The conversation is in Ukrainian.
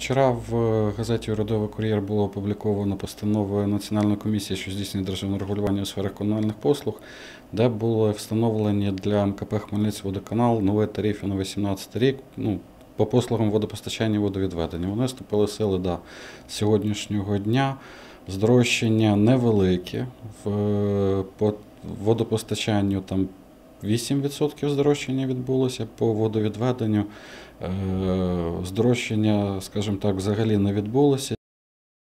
Вчора в газеті «Урядовий кур'єр» було опубліковано постанову Національної комісії, що здійснює державне регулювання у сферах комунальних послуг, де були встановлені для МКП «Хмельницькводоканал» нові тарифи на 2018 рік по послугам водопостачання і водовідведення. Вони вступили в сили до сьогоднішнього дня. Здорожчання невелике, по водопостачанню там 8% здорожчання відбулося, по водовідведенню здорожчання, скажімо так, взагалі не відбулося.